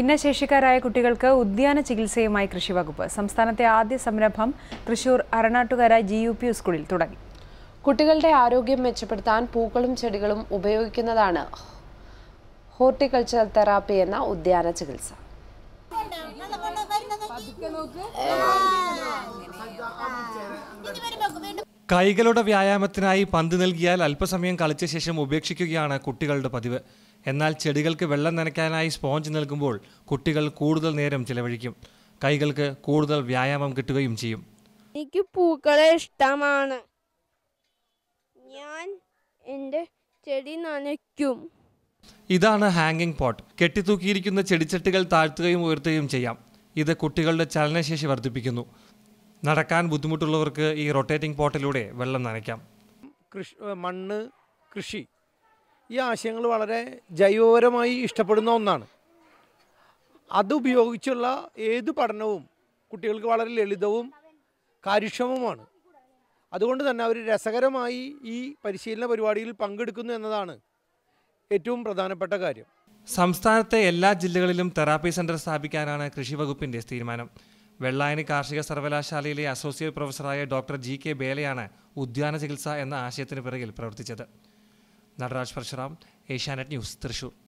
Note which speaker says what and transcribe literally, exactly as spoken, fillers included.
Speaker 1: ഭിന്നശേഷിക്കാരായ കുട്ടികൾക്ക് ഉദ്യാന ചികിത്സയുമായി കൃഷിവകുപ്പ്. സംസ്ഥാനത്തെ ആദ്യ സംരംഭം Thrissur Aranattukara G U P സ്കൂളിൽ തുടങ്ങി.
Speaker 2: കുട്ടികളുടെ ആരോഗ്യം മെച്ചപ്പെടുത്താൻ പൂക്കളും ചെടികളും ഉപയോഗിക്കുന്നതാണ് ഹോർട്ടിക്കൾച്ചർ തെറാപ്പി എന്ന ഉദ്യാന ചികിത്സ.
Speaker 3: കൈകളുടെ വ്യായാമത്തിനായി പന്ത് നൽകിയാൽ അല്പസമയം കളിച്ച ശേഷം ഉപേക്ഷിക്കുകയാണ് കുട്ടികളുടെ പതിവ്. എന്നാൽ ചെടികൾക്ക് വെള്ളം നനയ്ക്കാനായി സ്പോഞ്ച് നൽകുമ്പോൾ കുട്ടികൾ കൂടുതൽ നേരം ചിലവഴിക്കും. കൈകൾക്ക് കൂടുതൽ വ്യായാമം കിട്ടുകയും ചെയ്യും.
Speaker 4: എനിക്ക് പൂക്കളെ ഇഷ്ടമാണ്. ഞാൻ എൻ്റെ ചെടി നനയ്ക്കും.
Speaker 3: ഇതാണ് ഹാങ്ങിങ് പോട്ട്. കെട്ടിത്തൂക്കിയിരിക്കുന്ന ചെടിച്ചട്ടികൾ താഴ്ത്തുകയും ഉയർത്തുകയും ചെയ്യാം. ഇത് കുട്ടികളുടെ ചലനശേഷി വർദ്ധിപ്പിക്കുന്നു. നടക്കാൻ ബുദ്ധിമുട്ടുള്ളവർക്ക് ഈ റൊട്ടേറ്റിംഗ് പോട്ടിലൂടെ വെള്ളം നനയ്ക്കാം.
Speaker 5: കൃഷി, മണ്ണ്, കൃഷി ഈ ആശയങ്ങൾ വളരെ ജൈവപരമായി ഇഷ്ടപ്പെടുന്ന ഒന്നാണ്. അതുപയോഗിച്ചുള്ള ഏത് പഠനവും കുട്ടികൾക്ക് വളരെ ലളിതവും കാര്യക്ഷമവുമാണ്. അതുകൊണ്ട് തന്നെ അവർ രസകരമായി ഈ പരിശീലന പരിപാടിയിൽ പങ്കെടുക്കുന്നു എന്നതാണ് ഏറ്റവും പ്രധാനപ്പെട്ട കാര്യം.
Speaker 3: സംസ്ഥാനത്തെ എല്ലാ ജില്ലകളിലും തെറാപ്പി സെന്റർ സ്ഥാപിക്കാനാണ് കൃഷി വകുപ്പിന്റെ തീരുമാനം. വെള്ളായണി കാർഷിക സർവകലാശാലയിലെ അസോസിയേറ്റ് പ്രൊഫസറായ ഡോക്ടർ ജി കെ ബേലയാണ് ഉദ്യാന ചികിത്സ എന്ന ആശയത്തിന് പിറകിൽ പ്രവർത്തിച്ചത്. നടരാജ് പരശുറാം, ഏഷ്യാനെറ്റ് ന്യൂസ്, തൃശൂർ.